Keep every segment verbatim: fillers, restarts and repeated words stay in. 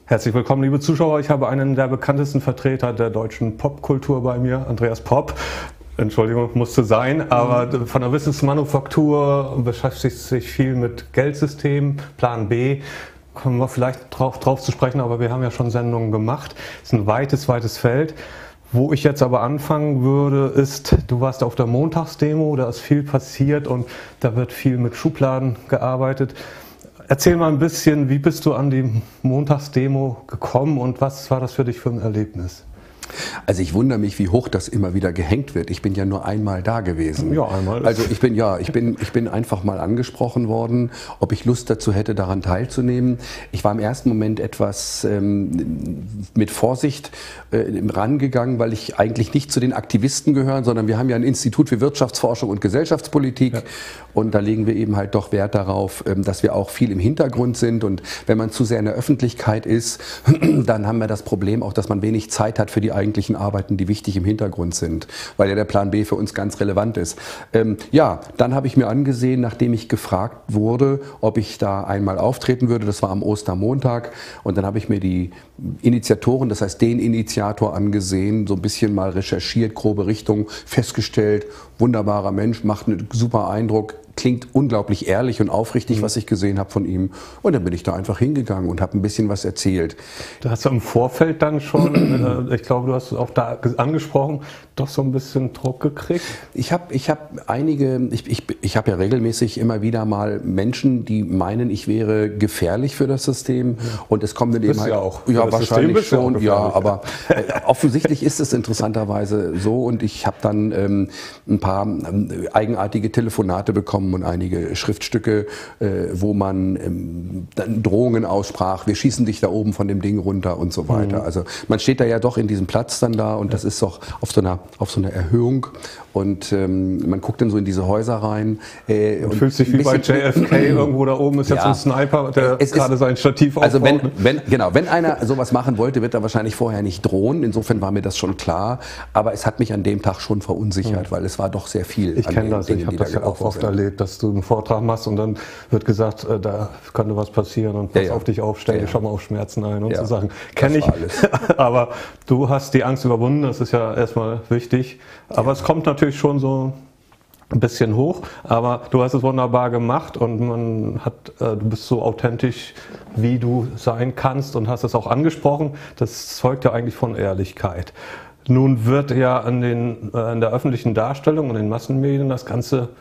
Herzlich willkommen, liebe Zuschauer. Ich habe einen der bekanntesten Vertreter der deutschen Popkultur bei mir, Andreas Popp. Entschuldigung, musste sein, aber von der Wissensmanufaktur beschäftigt sich viel mit Geldsystemen, Plan B. Kommen wir vielleicht drauf, drauf zu sprechen, aber wir haben ja schon Sendungen gemacht. Es ist ein weites, weites Feld. Wo ich jetzt aber anfangen würde, ist, du warst auf der Montagsdemo, da ist viel passiert und da wird viel mit Schubladen gearbeitet. Erzähl mal ein bisschen, wie bist du an die Montagsdemo gekommen und was war das für dich für ein Erlebnis? Also ich wundere mich, wie hoch das immer wieder gehängt wird. Ich bin ja nur einmal da gewesen. Ja, einmal. Also ich bin ja, ich bin, ich bin einfach mal angesprochen worden, ob ich Lust dazu hätte, daran teilzunehmen. Ich war im ersten Moment etwas ähm, mit Vorsicht äh, rangegangen, weil ich eigentlich nicht zu den Aktivisten gehöre, sondern wir haben ja ein Institut für Wirtschaftsforschung und Gesellschaftspolitik, ja. Und da legen wir eben halt doch Wert darauf, ähm, dass wir auch viel im Hintergrund sind. Und wenn man zu sehr in der Öffentlichkeit ist, dann haben wir das Problem auch, dass man wenig Zeit hat für die eigentlichen Arbeiten, die wichtig im Hintergrund sind, weil ja der Plan B für uns ganz relevant ist. Ähm, ja, dann habe ich mir angesehen, nachdem ich gefragt wurde, ob ich da einmal auftreten würde, das war am Ostermontag, und dann habe ich mir die Initiatoren, das heißt den Initiator angesehen, so ein bisschen mal recherchiert, grobe Richtung, festgestellt, wunderbarer Mensch, macht einen super Eindruck, klingt unglaublich ehrlich und aufrichtig, mhm. was ich gesehen habe von ihm. Und dann bin ich da einfach hingegangen und habe ein bisschen was erzählt. Du hast im Vorfeld dann schon, äh, ich glaube, du hast es auch da angesprochen, doch so ein bisschen Druck gekriegt? Ich habe ich hab einige, ich, ich, ich habe ja regelmäßig immer wieder mal Menschen, die meinen, ich wäre gefährlich für das System. Ja. Und es kommen dann eben halt, ja auch. Ja, das wahrscheinlich schon, ja, aber äh, offensichtlich ist es interessanterweise so. Und ich habe dann ähm, ein paar ähm, eigenartige Telefonate bekommen und einige Schriftstücke, äh, wo man ähm, dann Drohungen aussprach, wir schießen dich da oben von dem Ding runter und so weiter. Mhm. Also man steht da ja doch in diesem Platz dann da und ja. das ist doch auf so einer, auf so einer Erhöhung und ähm, man guckt dann so in diese Häuser rein. Äh, und fühlt sich wie bei J F K, irgendwo da oben ist jetzt ja ein Sniper, der es gerade sein Stativ aufbaut. Also wenn, wenn, genau, wenn einer sowas machen wollte, wird er wahrscheinlich vorher nicht drohen, insofern war mir das schon klar, aber es hat mich an dem Tag schon verunsichert, mhm. weil es war doch sehr viel. Ich kenne das, Dingen, ich habe das ja auch oft sind. erlebt, dass du einen Vortrag machst und dann wird gesagt, äh, da könnte was passieren und pass ja, ja. auf dich auf, stell ja, ja. schon mal auf Schmerzen ein und ja. so Sachen. Kenne ich, aber du hast die Angst überwunden, das ist ja erstmal wichtig, aber ja. es kommt natürlich schon so ein bisschen hoch, aber du hast es wunderbar gemacht und man hat, äh, du bist so authentisch, wie du sein kannst und hast es auch angesprochen, das zeugt ja eigentlich von Ehrlichkeit. Nun wird ja an den, äh, in der öffentlichen Darstellung und in den Massenmedien das Ganze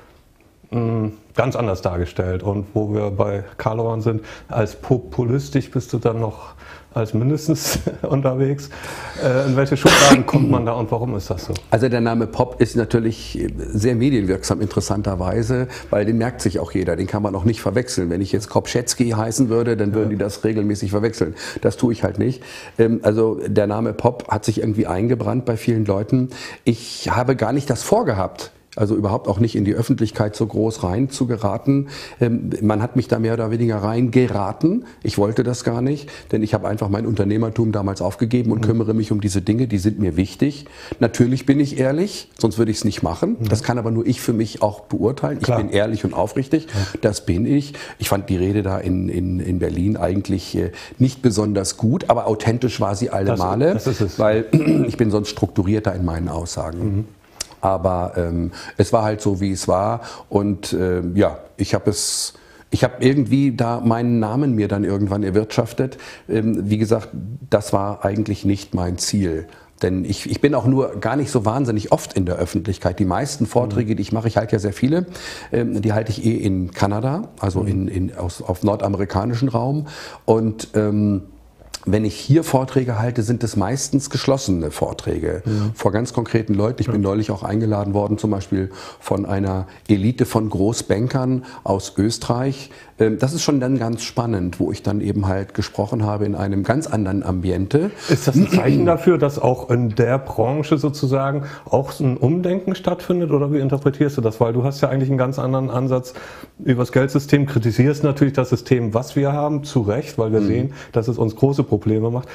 mh, ganz anders dargestellt. Und wo wir bei Karlovan sind, als populistisch bist du dann noch als mindestens unterwegs. Äh, in welche Schubladen kommt man da und warum ist das so? Also der Name Pop ist natürlich sehr medienwirksam interessanterweise, weil den merkt sich auch jeder, den kann man auch nicht verwechseln. Wenn ich jetzt Kopschetski heißen würde, dann würden ja. die das regelmäßig verwechseln. Das tue ich halt nicht. Ähm, also der Name Pop hat sich irgendwie eingebrannt bei vielen Leuten. Ich habe gar nicht das vorgehabt, also überhaupt auch nicht in die Öffentlichkeit so groß rein zu geraten. Ähm, man hat mich da mehr oder weniger reingeraten. Ich wollte das gar nicht, denn ich habe einfach mein Unternehmertum damals aufgegeben und mhm. kümmere mich um diese Dinge, die sind mir wichtig. Natürlich bin ich ehrlich, sonst würde ich es nicht machen. Mhm. Das kann aber nur ich für mich auch beurteilen. Klar. Ich bin ehrlich und aufrichtig, ja. das bin ich. Ich fand die Rede da in, in, in Berlin eigentlich äh, nicht besonders gut, aber authentisch war sie alle Male, das ist es. Weil ich bin sonst strukturierter in meinen Aussagen. Mhm. Aber ähm, es war halt so, wie es war und äh, ja, ich habe es, ich habe irgendwie da meinen Namen mir dann irgendwann erwirtschaftet. Ähm, wie gesagt, das war eigentlich nicht mein Ziel. Denn ich, ich bin auch nur gar nicht so wahnsinnig oft in der Öffentlichkeit. Die meisten Vorträge, die ich mache, ich halte ja sehr viele, ähm, die halte ich eh in Kanada, also in, in, aus, auf nordamerikanischen Raum und ähm, wenn ich hier Vorträge halte, sind es meistens geschlossene Vorträge ja. vor ganz konkreten Leuten. Ich bin ja. neulich auch eingeladen worden, zum Beispiel von einer Elite von Großbankern aus Österreich. Das ist schon dann ganz spannend, wo ich dann eben halt gesprochen habe in einem ganz anderen Ambiente. Ist das ein Zeichen dafür, dass auch in der Branche sozusagen auch ein Umdenken stattfindet oder wie interpretierst du das? Weil du hast ja eigentlich einen ganz anderen Ansatz über das Geldsystem, kritisierst natürlich das System, was wir haben, zu Recht, weil wir mhm. sehen, dass es uns große Probleme macht.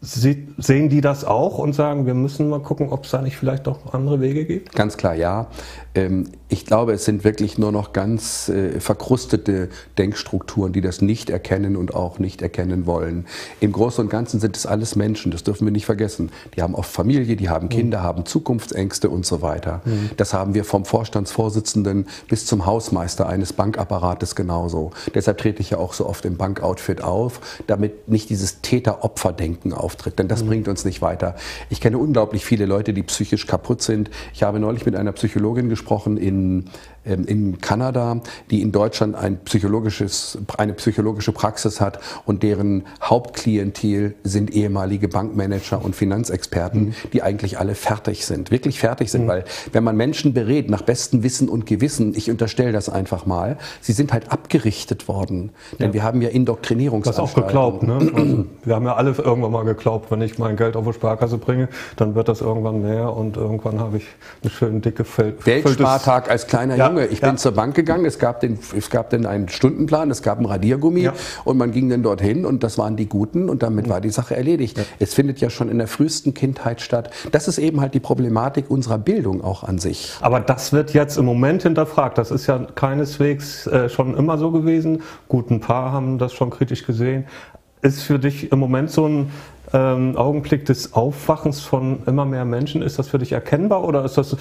Sie, sehen die das auch und sagen, wir müssen mal gucken, ob es da nicht vielleicht auch andere Wege gibt? Ganz klar, ja. Ich glaube, es sind wirklich nur noch ganz verkrustete Denkstrukturen, die das nicht erkennen und auch nicht erkennen wollen. Im Großen und Ganzen sind es alles Menschen, das dürfen wir nicht vergessen. Die haben oft Familie, die haben Kinder, mhm. haben Zukunftsängste und so weiter. Mhm. Das haben wir vom Vorstandsvorsitzenden bis zum Hausmeister eines Bankapparates genauso. Deshalb trete ich ja auch so oft im Bankoutfit auf, damit nicht dieses Täter-Opfer-Denken auftritt, denn das mhm. bringt uns nicht weiter. Ich kenne unglaublich viele Leute, die psychisch kaputt sind. Ich habe neulich mit einer Psychologin gesprochen, in, in Kanada, die in Deutschland ein psychologisches, eine psychologische Praxis hat und deren Hauptklientel sind ehemalige Bankmanager und Finanzexperten, mhm. die eigentlich alle fertig sind, wirklich fertig sind, mhm. weil wenn man Menschen berät nach bestem Wissen und Gewissen, ich unterstelle das einfach mal, sie sind halt abgerichtet worden, denn ja. wir haben ja Indoktrinierungsanstalten. Das auch geglaubt, ne? Also, wir haben ja alle irgendwann mal geglaubt, wenn ich mein Geld auf die Sparkasse bringe, dann wird das irgendwann mehr und irgendwann habe ich eine schöne dicke Feld. Spartag als kleiner ja, Junge. Ich ja. bin zur Bank gegangen, es gab, den, es gab dann einen Stundenplan, es gab ein Radiergummi ja. und man ging dann dorthin und das waren die Guten und damit mhm. war die Sache erledigt. Ja. Es findet ja schon in der frühesten Kindheit statt. Das ist eben halt die Problematik unserer Bildung auch an sich. Aber das wird jetzt im Moment hinterfragt. Das ist ja keineswegs äh, schon immer so gewesen. Gut, ein paar haben das schon kritisch gesehen. Ist für dich im Moment so ein ähm, Augenblick des Aufwachens von immer mehr Menschen? Ist das für dich erkennbar oder ist das...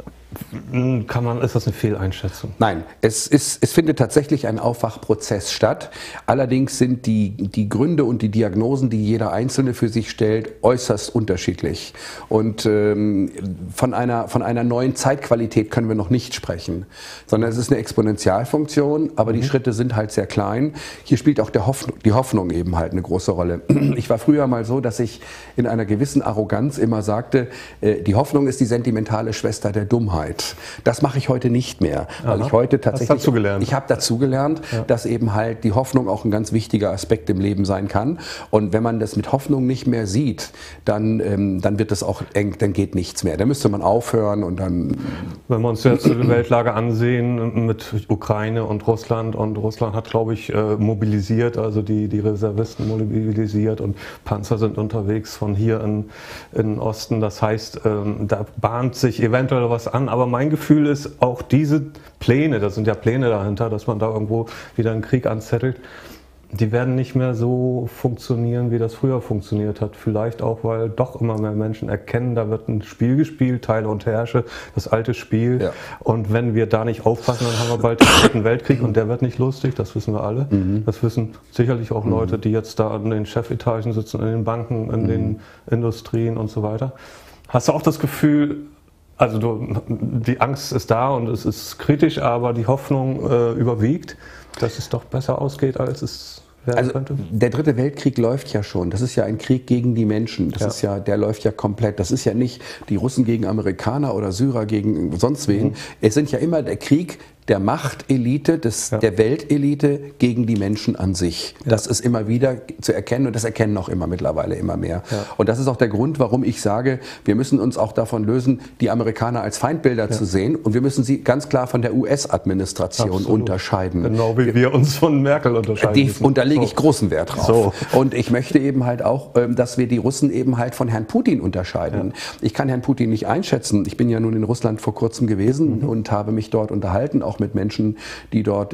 Kann man, ist das eine Fehleinschätzung? Nein, es, ist, es findet tatsächlich ein Aufwachprozess statt. Allerdings sind die, die Gründe und die Diagnosen, die jeder Einzelne für sich stellt, äußerst unterschiedlich. Und ähm, von, einer, von einer neuen Zeitqualität können wir noch nicht sprechen, sondern es ist eine Exponentialfunktion, aber mhm. die Schritte sind halt sehr klein. Hier spielt auch der Hoffnung, die Hoffnung eben halt eine große Rolle. Ich war früher mal so, dass ich in einer gewissen Arroganz immer sagte, äh, die Hoffnung ist die sentimentale Schwester der Dummheit. Das mache ich heute nicht mehr, weil Aha. ich heute tatsächlich, Hast dazu gelernt? ich habe dazu gelernt, ja. dass eben halt die Hoffnung auch ein ganz wichtiger Aspekt im Leben sein kann. Und wenn man das mit Hoffnung nicht mehr sieht, dann, ähm, dann wird das auch eng, dann geht nichts mehr. Da müsste man aufhören und dann... Wenn wir uns jetzt die Weltlage ansehen mit Ukraine und Russland, und Russland hat, glaube ich, mobilisiert, also die, die Reservisten mobilisiert und Panzer sind unterwegs von hier in, in den Osten. Das heißt, da bahnt sich eventuell was an. Aber mein Gefühl ist, auch diese Pläne, das sind ja Pläne dahinter, dass man da irgendwo wieder einen Krieg anzettelt, die werden nicht mehr so funktionieren, wie das früher funktioniert hat. Vielleicht auch, weil doch immer mehr Menschen erkennen, da wird ein Spiel gespielt, Teile und Herrsche, das alte Spiel. Ja. Und wenn wir da nicht aufpassen, dann haben wir bald den dritten Weltkrieg und der wird nicht lustig, das wissen wir alle. Mhm. Das wissen sicherlich auch Leute, die jetzt da in den Chefetagen sitzen, in den Banken, in mhm. den Industrien und so weiter. Hast du auch das Gefühl, also du, die Angst ist da und es ist kritisch, aber die Hoffnung äh, überwiegt, dass es doch besser ausgeht, als es werden also, könnte? Der dritte Weltkrieg läuft ja schon. Das ist ja ein Krieg gegen die Menschen. Das ja. ist ja, der läuft ja komplett. Das ist ja nicht die Russen gegen Amerikaner oder Syrer gegen sonst wen. Mhm. Es sind ja immer der Krieg der Machtelite, des, ja. der Weltelite gegen die Menschen an sich. Ja. Das ist immer wieder zu erkennen und das erkennen auch immer mittlerweile immer mehr. Ja. Und das ist auch der Grund, warum ich sage, wir müssen uns auch davon lösen, die Amerikaner als Feindbilder ja. zu sehen und wir müssen sie ganz klar von der U S-Administration Absolut. unterscheiden. Genau wie wir uns von Merkel unterscheiden. Die, und da lege ich so. großen Wert drauf. So. Und ich möchte eben halt auch, dass wir die Russen eben halt von Herrn Putin unterscheiden. Ja. Ich kann Herrn Putin nicht einschätzen. Ich bin ja nun in Russland vor kurzem gewesen mhm. und habe mich dort unterhalten, auch mit Menschen, die dort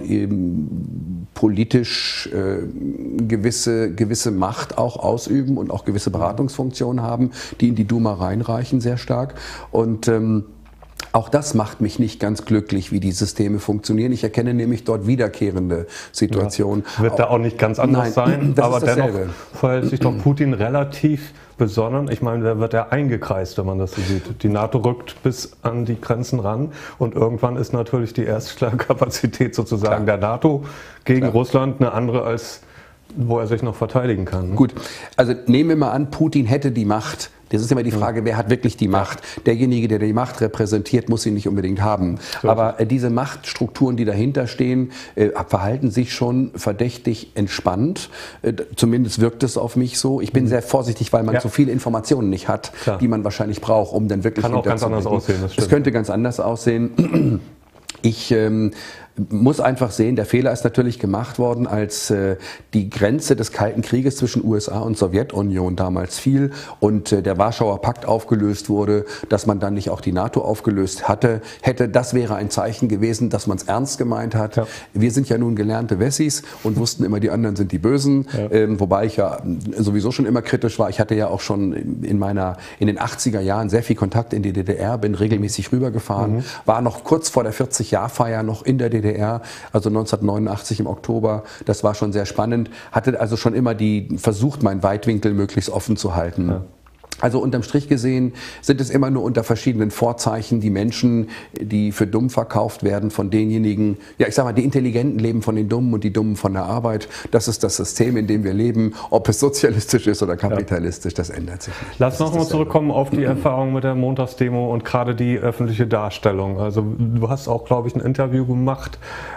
eben politisch äh, gewisse, gewisse Macht auch ausüben und auch gewisse Beratungsfunktionen haben, die in die Duma reinreichen sehr stark. Und ähm, auch das macht mich nicht ganz glücklich, wie die Systeme funktionieren. Ich erkenne nämlich dort wiederkehrende Situationen. Ja, wird da auch nicht ganz anders Nein, sein, aber dennoch verhält sich doch Putin relativ besonnen. Ich meine, da wird er eingekreist, wenn man das so sieht. Die NATO rückt bis an die Grenzen ran und irgendwann ist natürlich die Erstschlagkapazität sozusagen Klar. der NATO gegen Klar. Russland eine andere als wo er sich noch verteidigen kann. Gut, also nehmen wir mal an, Putin hätte die Macht. Das ist immer die Frage, wer hat wirklich die Macht? Derjenige, der die Macht repräsentiert, muss sie nicht unbedingt haben. So. Aber äh, diese Machtstrukturen, die dahinter stehen, äh, verhalten sich schon verdächtig entspannt. Äh, zumindest wirkt es auf mich so. Ich bin mhm. sehr vorsichtig, weil man ja. so viele Informationen nicht hat, Klar. die man wahrscheinlich braucht, um dann wirklich Kann auch ganz anders aussehen. Das, das könnte ganz anders aussehen. Ich ähm, muss einfach sehen, der Fehler ist natürlich gemacht worden, als äh, die Grenze des Kalten Krieges zwischen U S A und Sowjetunion damals fiel und äh, der Warschauer Pakt aufgelöst wurde, dass man dann nicht auch die NATO aufgelöst hatte, hätte, das wäre ein Zeichen gewesen, dass man es ernst gemeint hat. Ja. Wir sind ja nun gelernte Wessis und wussten immer, die anderen sind die Bösen, ja. ähm, wobei ich ja sowieso schon immer kritisch war. Ich hatte ja auch schon in meiner, in den achtziger Jahren sehr viel Kontakt in die D D R, bin regelmäßig rübergefahren, mhm. war noch kurz vor der vierzig-Jahr-Feier noch in der D D R, also neunzehnhundertneunundachtzig im Oktober. Das war schon sehr spannend. Hatte also schon immer die versucht, meinen Weitwinkel möglichst offen zu halten. Ja. Also unterm Strich gesehen sind es immer nur unter verschiedenen Vorzeichen die Menschen, die für dumm verkauft werden von denjenigen, ja ich sag mal, die Intelligenten leben von den Dummen und die Dummen von der Arbeit. Das ist das System, in dem wir leben. Ob es sozialistisch ist oder kapitalistisch, das ändert sich nicht. Lass noch mal zurückkommen auf die Erfahrung mit der Montagsdemo und gerade die öffentliche Darstellung. Also du hast auch, glaube ich, ein Interview gemacht,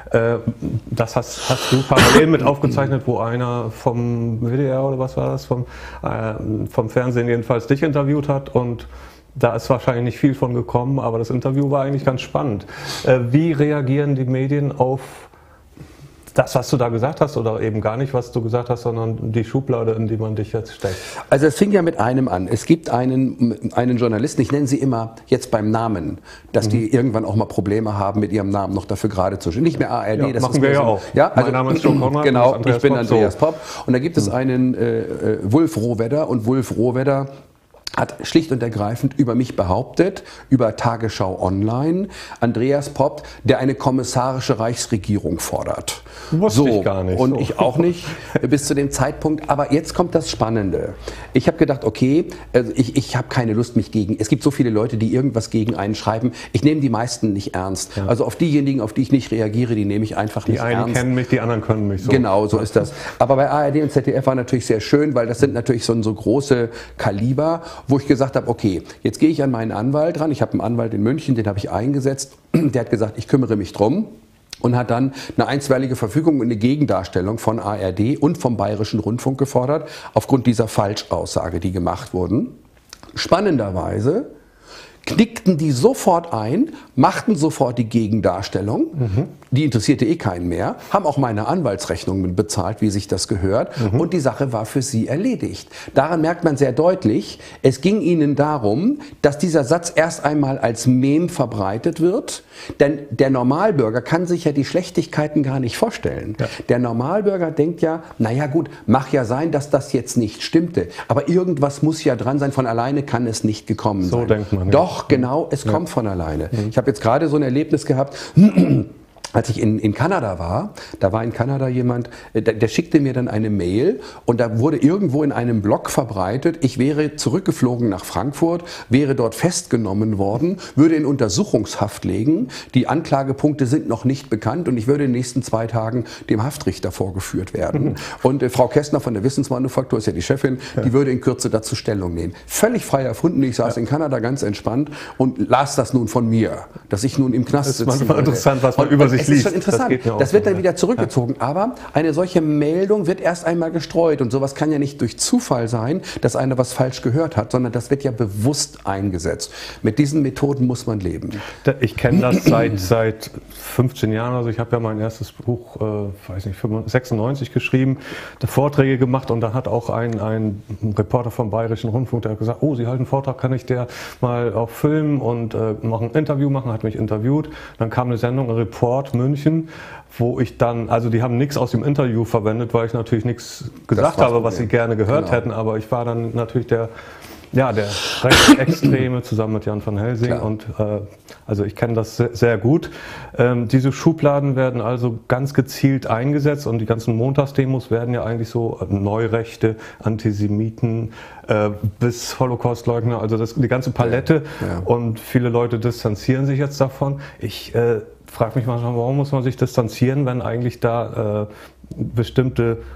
das hast, hast du parallel mit aufgezeichnet, wo einer vom W D R oder was war das, vom, äh, vom Fernsehen jedenfalls dich interviewt hat und da ist wahrscheinlich nicht viel von gekommen, aber das Interview war eigentlich ganz spannend. Äh, wie reagieren die Medien auf das, was du da gesagt hast oder eben gar nicht, was du gesagt hast, sondern die Schublade, in die man dich jetzt steckt? Also es fing ja mit einem an. Es gibt einen, einen Journalisten, ich nenne sie immer jetzt beim Namen, dass mhm. die irgendwann auch mal Probleme haben, mit ihrem Namen noch dafür gerade zu stehen. Nicht mehr A R D. Ja, das machen ist wir ja so, auch. Ja, also, mein Name ist Joe Konrad. Genau, ich bin Andreas Popp. Und da gibt es einen äh, Wulf Rohwedder und Wulf Rohwedder hat schlicht und ergreifend über mich behauptet, über Tagesschau Online, Andreas Popp, der eine kommissarische Reichsregierung fordert. Wusste so, ich gar nicht. Und so. ich auch nicht bis zu dem Zeitpunkt. Aber jetzt kommt das Spannende. Ich habe gedacht, okay, also ich, ich habe keine Lust, mich gegen... Es gibt so viele Leute, die irgendwas gegen einen schreiben. Ich nehme die meisten nicht ernst. Ja. Also auf diejenigen, auf die ich nicht reagiere, die nehme ich einfach die nicht ernst. Die einen kennen mich, die anderen können mich so. Genau, so ist das. Aber bei A R D und Z D F war natürlich sehr schön, weil das sind natürlich so, so große Kaliber, wo ich gesagt habe, okay, jetzt gehe ich an meinen Anwalt ran. Ich habe einen Anwalt in München, den habe ich eingesetzt. Der hat gesagt, ich kümmere mich drum. Und hat dann eine einstweilige Verfügung und eine Gegendarstellung von A R D und vom Bayerischen Rundfunk gefordert, aufgrund dieser Falschaussage, die gemacht wurden. Spannenderweise knickten die sofort ein, machten sofort die Gegendarstellung. Mhm. Die interessierte eh keinen mehr, haben auch meine Anwaltsrechnungen bezahlt, wie sich das gehört. Mhm. Und die Sache war für sie erledigt. Daran merkt man sehr deutlich, es ging ihnen darum, dass dieser Satz erst einmal als Mem verbreitet wird. Denn der Normalbürger kann sich ja die Schlechtigkeiten gar nicht vorstellen. Ja. Der Normalbürger denkt ja, naja gut, mag ja sein, dass das jetzt nicht stimmte. Aber irgendwas muss ja dran sein, von alleine kann es nicht gekommen so sein. Denkt man, ja. Doch, genau, es ja. kommt von alleine. Mhm. Ich habe jetzt gerade so ein Erlebnis gehabt, als ich in, in Kanada war, da war in Kanada jemand, der, der schickte mir dann eine Mail und da wurde irgendwo in einem Blog verbreitet, ich wäre zurückgeflogen nach Frankfurt, wäre dort festgenommen worden, würde in Untersuchungshaft liegen, die Anklagepunkte sind noch nicht bekannt und ich würde in den nächsten zwei Tagen dem Haftrichter vorgeführt werden. Mhm. Und äh, Frau Kästner von der Wissensmanufaktur, ist ja die Chefin, ja. die würde in Kürze dazu Stellung nehmen. Völlig frei erfunden, ich saß ja. in Kanada ganz entspannt und las das nun von mir, dass ich nun im Knast sitze. Das ist manchmal interessant, was man und, über sich Es ist schon interessant. Das, das wird dann wieder zurückgezogen. Ja. Aber eine solche Meldung wird erst einmal gestreut. Und sowas kann ja nicht durch Zufall sein, dass einer was falsch gehört hat, sondern das wird ja bewusst eingesetzt. Mit diesen Methoden muss man leben. Ich kenne das seit, seit fünfzehn Jahren. Also ich habe ja mein erstes Buch, äh, weiß nicht, sechsundneunzig geschrieben, Vorträge gemacht und da hat auch ein, ein Reporter vom Bayerischen Rundfunk, der hat gesagt, oh, Sie halten einen Vortrag, kann ich der mal auch filmen und äh, noch ein Interview machen, hat mich interviewt. Dann kam eine Sendung, ein Report München, wo ich dann, also die haben nichts aus dem Interview verwendet, weil ich natürlich nichts gesagt habe, was sie gerne gehört genau. hätten, aber ich war dann natürlich der, ja, der Rechtsextreme zusammen mit Jan van Helsing Klar. und äh, also ich kenne das sehr, sehr gut. Ähm, diese Schubladen werden also ganz gezielt eingesetzt und die ganzen Montagsdemos werden ja eigentlich so Neurechte, Antisemiten äh, bis Holocaustleugner, also das, die ganze Palette ja. Ja. und viele Leute distanzieren sich jetzt davon. Ich äh, frage mich manchmal, warum muss man sich distanzieren, wenn eigentlich da äh, bestimmte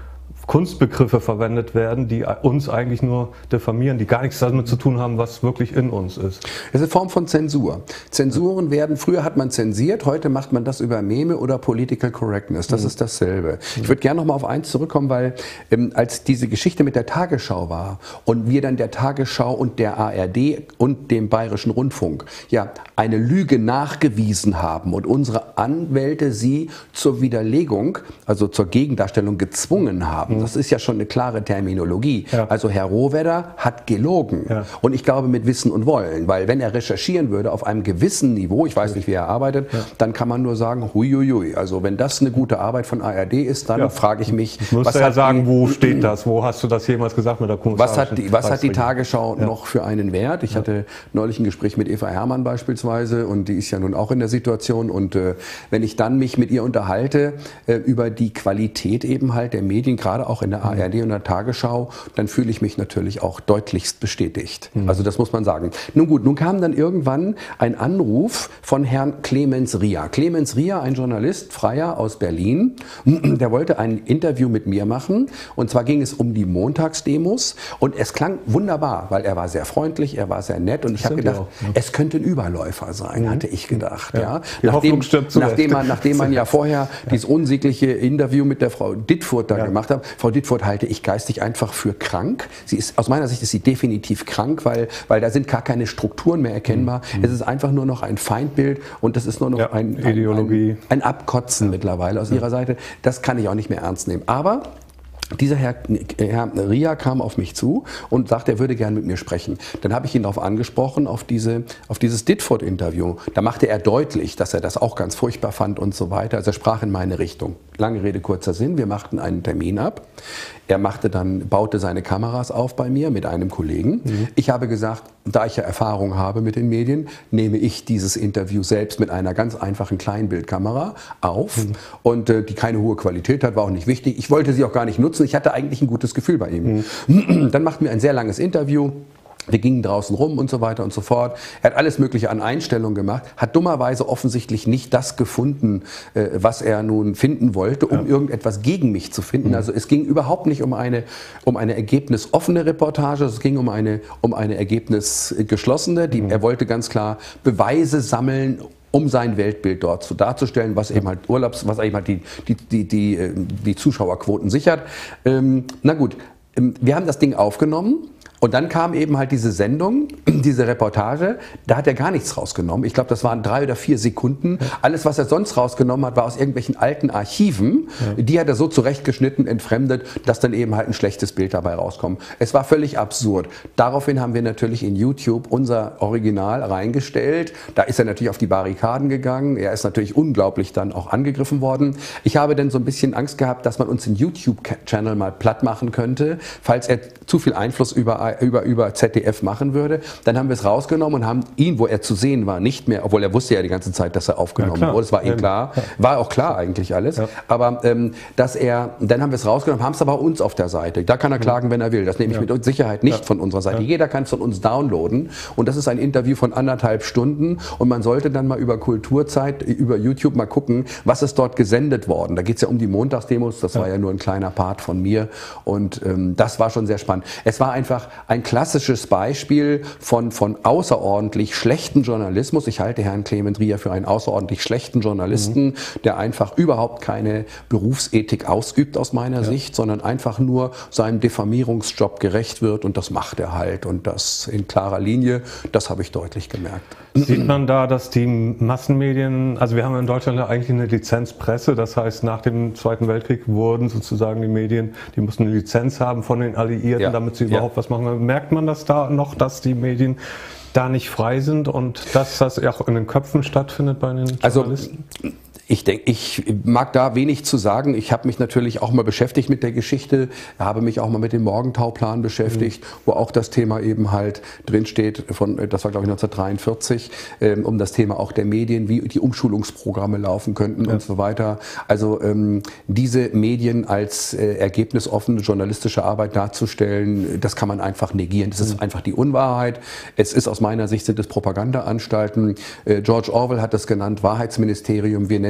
Kunstbegriffe verwendet werden, die uns eigentlich nur diffamieren, die gar nichts damit zu tun haben, was wirklich in uns ist. Es ist eine Form von Zensur. Zensuren werden, früher hat man zensiert, heute macht man das über Meme oder Political Correctness. Das mhm. ist dasselbe. Ich würde gerne noch mal auf eins zurückkommen, weil ähm, als diese Geschichte mit der Tagesschau war und wir dann der Tagesschau und der A R D und dem Bayerischen Rundfunk ja eine Lüge nachgewiesen haben und unsere Anwälte sie zur Widerlegung, also zur Gegendarstellung gezwungen haben. Das ist ja schon eine klare Terminologie. Ja. Also Herr Rohwedder hat gelogen. Ja. Und ich glaube mit Wissen und Wollen, weil wenn er recherchieren würde auf einem gewissen Niveau, ich weiß nicht, wie er arbeitet, ja. dann kann man nur sagen, huiuiui. Also wenn das eine gute Arbeit von A R D ist, dann ja. frage ich mich, ich muss was ja hat sagen, die, wo steht das? Wo hast du das jemals gesagt mit der Was hat die, was hat die Tagesschau ja. noch für einen Wert? Ich ja. hatte neulich ein Gespräch mit Eva Herrmann beispielsweise und die ist ja nun auch in der Situation und äh, wenn ich dann mich mit ihr unterhalte äh, über die Qualität eben halt der Medien, gerade auch in der A R D und der Tagesschau, dann fühle ich mich natürlich auch deutlichst bestätigt. Mhm. Also das muss man sagen. Nun gut, nun kam dann irgendwann ein Anruf von Herrn Clemens Ria. Clemens Ria, ein Journalist, Freier aus Berlin, der wollte ein Interview mit mir machen und zwar ging es um die Montagsdemos und es klang wunderbar, weil er war sehr freundlich, er war sehr nett und ich habe gedacht, auch, ja. es könnte ein Überläufer sein, mhm. hatte ich gedacht. Ja. Ja. Die nachdem, stirbt nachdem, man, nachdem man ja vorher ja. dieses unsägliche Interview mit der Frau Dittfurt da ja. gemacht hat. Frau Dittfurt halte ich geistig einfach für krank. Sie ist, aus meiner Sicht ist sie definitiv krank, weil, weil da sind gar keine Strukturen mehr erkennbar. Mhm. Es ist einfach nur noch ein Feindbild und das ist nur noch ja, ein, ein, Ideologie. Ein, ein Abkotzen ja. mittlerweile aus ja. ihrer Seite. Das kann ich auch nicht mehr ernst nehmen. Aber dieser Herr, Herr Ria kam auf mich zu und sagte, er würde gerne mit mir sprechen. Dann habe ich ihn darauf angesprochen, auf, diese, auf dieses Dittfurt-Interview. Da machte er deutlich, dass er das auch ganz furchtbar fand und so weiter. Also er sprach in meine Richtung. Lange Rede, kurzer Sinn. Wir machten einen Termin ab. Er machte dann, baute seine Kameras auf bei mir mit einem Kollegen. Mhm. Ich habe gesagt, da ich ja Erfahrung habe mit den Medien, nehme ich dieses Interview selbst mit einer ganz einfachen Kleinbildkamera auf mhm. und äh, die keine hohe Qualität hat, war auch nicht wichtig. Ich wollte sie auch gar nicht nutzen. Ich hatte eigentlich ein gutes Gefühl bei ihm. Mhm. Dann machten wir ein sehr langes Interview. Wir gingen draußen rum und so weiter und so fort. Er hat alles Mögliche an Einstellungen gemacht, hat dummerweise offensichtlich nicht das gefunden, was er nun finden wollte, um ja. irgendetwas gegen mich zu finden. Mhm. Also es ging überhaupt nicht um eine, um eine ergebnisoffene Reportage, es ging um eine, um eine ergebnisgeschlossene. Die, mhm. Er wollte ganz klar Beweise sammeln, um sein Weltbild dort zu darzustellen, was eben halt Urlaubs, was eben halt die, die, die, die, die Zuschauerquoten sichert. Ähm, na gut, wir haben das Ding aufgenommen. Und dann kam eben halt diese Sendung, diese Reportage, da hat er gar nichts rausgenommen. Ich glaube, das waren drei oder vier Sekunden. Alles, was er sonst rausgenommen hat, war aus irgendwelchen alten Archiven. Ja. Die hat er so zurechtgeschnitten, entfremdet, dass dann eben halt ein schlechtes Bild dabei rauskommt. Es war völlig absurd. Daraufhin haben wir natürlich in YouTube unser Original reingestellt. Da ist er natürlich auf die Barrikaden gegangen. Er ist natürlich unglaublich dann auch angegriffen worden. Ich habe dann so ein bisschen Angst gehabt, dass man uns den YouTube-Channel mal platt machen könnte, falls er zu viel Einfluss über Über, über Z D F machen würde. Dann haben wir es rausgenommen und haben ihn, wo er zu sehen war, nicht mehr, obwohl er wusste ja die ganze Zeit, dass er aufgenommen ja, wurde, das war ihm klar, war auch klar eigentlich alles, ja. aber ähm, dass er, dann haben wir es rausgenommen, haben es aber uns auf der Seite, da kann er klagen, wenn er will, das nehme ich ja. mit Sicherheit nicht ja. von unserer Seite, ja. jeder kann es von uns downloaden und das ist ein Interview von anderthalb Stunden und man sollte dann mal über Kulturzeit, über YouTube mal gucken, was ist dort gesendet worden, da geht es ja um die Montagsdemos, das ja. war ja nur ein kleiner Part von mir und ähm, das war schon sehr spannend. Es war einfach ein klassisches Beispiel von, von außerordentlich schlechten Journalismus. Ich halte Herrn Clemens Ria für einen außerordentlich schlechten Journalisten, mhm. der einfach überhaupt keine Berufsethik ausübt aus meiner ja. Sicht, sondern einfach nur seinem Diffamierungsjob gerecht wird und das macht er halt und das in klarer Linie, das habe ich deutlich gemerkt. Sieht man da, dass die Massenmedien, also wir haben in Deutschland eigentlich eine Lizenzpresse, das heißt nach dem Zweiten Weltkrieg wurden sozusagen die Medien, die mussten eine Lizenz haben von den Alliierten, ja. damit sie überhaupt ja. was machen. Merkt man das da noch, dass die Medien da nicht frei sind und dass das auch in den Köpfen stattfindet bei den Journalisten? Also, Ich denke, ich mag da wenig zu sagen. Ich habe mich natürlich auch mal beschäftigt mit der Geschichte, habe mich auch mal mit dem Morgentauplan beschäftigt, mhm. wo auch das Thema eben halt drinsteht, von, das war glaube ich neunzehnhundertdreiundvierzig, ähm, um das Thema auch der Medien, wie die Umschulungsprogramme laufen könnten ja. und so weiter. Also ähm, diese Medien als äh, ergebnisoffene journalistische Arbeit darzustellen, das kann man einfach negieren. Das mhm. ist einfach die Unwahrheit. Es ist aus meiner Sicht sind es Propagandaanstalten. Äh, George Orwell hat das genannt, Wahrheitsministerium. Wir nennen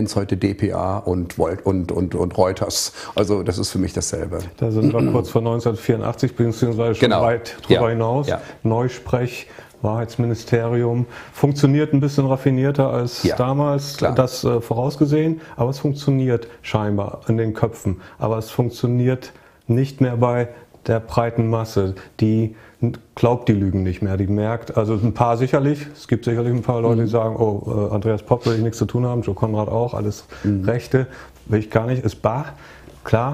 es heute D P A und, Volt und, und, und Reuters. Also das ist für mich dasselbe. Da sind wir kurz vor neunzehnhundertvierundachtzig, beziehungsweise schon genau. weit drüber ja. hinaus. Ja. Neusprech, Wahrheitsministerium, funktioniert ein bisschen raffinierter als ja, damals, klar. das äh, vorausgesehen, aber es funktioniert scheinbar in den Köpfen. Aber es funktioniert nicht mehr bei der breiten Masse, die glaubt die Lügen nicht mehr, die merkt, also ein paar sicherlich, es gibt sicherlich ein paar Leute, die sagen, oh, äh, Andreas Popp will ich nichts zu tun haben, Joe Konrad auch, alles mhm. Rechte, will ich gar nicht, ist bar, klar,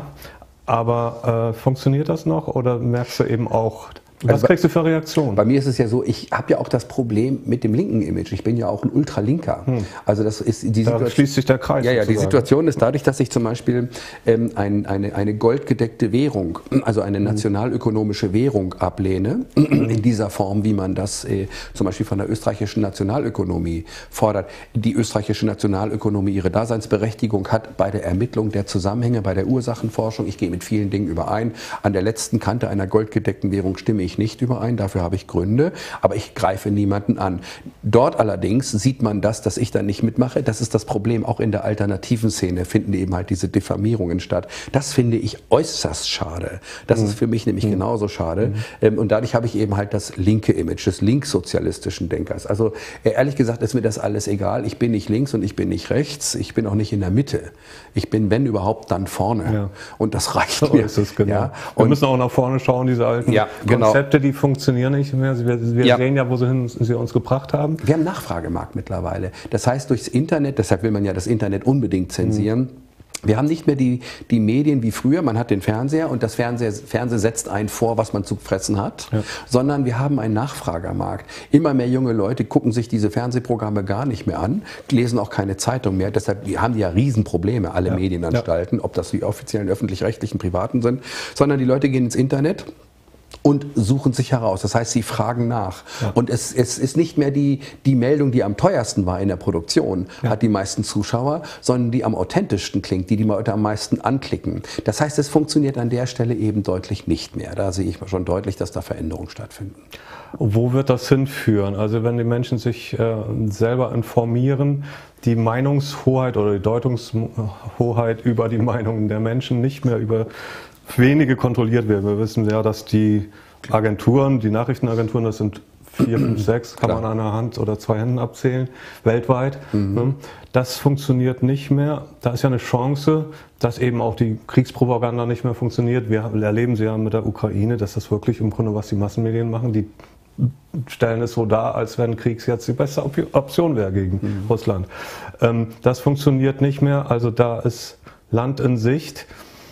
aber äh, funktioniert das noch oder merkst du eben auch, was also kriegst du für Reaktionen? Bei mir ist es ja so, ich habe ja auch das Problem mit dem linken Image. Ich bin ja auch ein Ultralinker. Hm. Also das ist die Situation. Da schließt sich der Kreis. Ja, ja. Sozusagen. Die Situation ist dadurch, dass ich zum Beispiel ähm, ein, eine, eine goldgedeckte Währung, also eine nationalökonomische Währung ablehne, in dieser Form, wie man das äh, zum Beispiel von der österreichischen Nationalökonomie fordert. Die österreichische Nationalökonomie ihre Daseinsberechtigung hat bei der Ermittlung der Zusammenhänge, bei der Ursachenforschung. Ich gehe mit vielen Dingen überein. An der letzten Kante einer goldgedeckten Währung stimme ich nicht überein, dafür habe ich Gründe, aber ich greife niemanden an. Dort allerdings sieht man das, dass ich da nicht mitmache, das ist das Problem, auch in der alternativen Szene finden eben halt diese Diffamierungen statt. Das finde ich äußerst schade. Das mhm. ist für mich nämlich mhm. genauso schade mhm. und dadurch habe ich eben halt das linke Image, des linkssozialistischen Denkers. Also ehrlich gesagt ist mir das alles egal, ich bin nicht links und ich bin nicht rechts, ich bin auch nicht in der Mitte. Ich bin, wenn überhaupt, dann vorne ja. und das reicht so mir. Ist es, genau. ja? Wir müssen auch nach vorne schauen, diese alten ja, genau. Konzepte, die funktionieren nicht mehr. Wir, wir ja. sehen ja, wo sie, hin, sie uns gebracht haben. Wir haben einen Nachfragemarkt mittlerweile. Das heißt, durchs Internet, deshalb will man ja das Internet unbedingt zensieren, mhm. wir haben nicht mehr die, die Medien wie früher, man hat den Fernseher und das Fernseher, Fernseher setzt einen vor, was man zu fressen hat, ja. sondern wir haben einen Nachfragermarkt. Immer mehr junge Leute gucken sich diese Fernsehprogramme gar nicht mehr an, lesen auch keine Zeitung mehr. Deshalb haben die ja Riesenprobleme, alle ja. Medienanstalten, ja. ob das die offiziellen öffentlich-rechtlichen privaten sind, sondern die Leute gehen ins Internet und suchen sich heraus. Das heißt, sie fragen nach. Ja. Und es, es ist nicht mehr die, die Meldung, die am teuersten war in der Produktion, ja. hat die meisten Zuschauer, sondern die am authentischsten klingt, die die Leute am meisten anklicken. Das heißt, es funktioniert an der Stelle eben deutlich nicht mehr. Da sehe ich schon deutlich, dass da Veränderungen stattfinden. Wo wird das hinführen? Also wenn die Menschen sich äh, selber informieren, die Meinungshoheit oder die Deutungshoheit über die Meinungen der Menschen nicht mehr über wenige kontrolliert werden. Wir wissen ja, dass die Agenturen, die Nachrichtenagenturen, das sind vier, fünf, sechs, kann Klar. man an einer Hand oder zwei Händen abzählen, weltweit. Mhm. Das funktioniert nicht mehr. Da ist ja eine Chance, dass eben auch die Kriegspropaganda nicht mehr funktioniert. Wir erleben sie ja mit der Ukraine, dass das wirklich im Grunde, was die Massenmedien machen, die stellen es so dar, als wenn Krieg jetzt die beste Option wäre gegen mhm. Russland. Das funktioniert nicht mehr, also da ist Land in Sicht.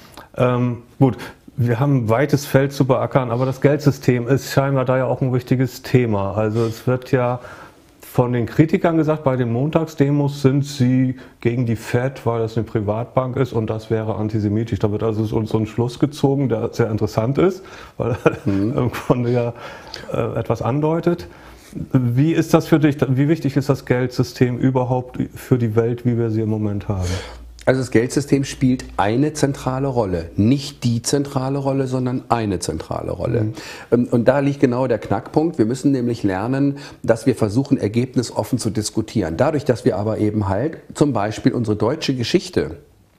Ähm, gut, wir haben ein weites Feld zu beackern, aber das Geldsystem ist scheinbar da ja auch ein wichtiges Thema. Also es wird ja von den Kritikern gesagt, bei den Montagsdemos sind sie gegen die Fed, weil das eine Privatbank ist und das wäre antisemitisch. Da wird also so, so ein Schluss gezogen, der sehr interessant ist, weil er mhm. im Grunde ja äh, etwas andeutet. Wie ist das für dich, wie wichtig ist das Geldsystem überhaupt für die Welt, wie wir sie im Moment haben? Also das Geldsystem spielt eine zentrale Rolle, nicht die zentrale Rolle, sondern eine zentrale Rolle. Mhm. Und da liegt genau der Knackpunkt. Wir müssen nämlich lernen, dass wir versuchen, ergebnisoffen zu diskutieren. Dadurch, dass wir aber eben halt zum Beispiel unsere deutsche Geschichte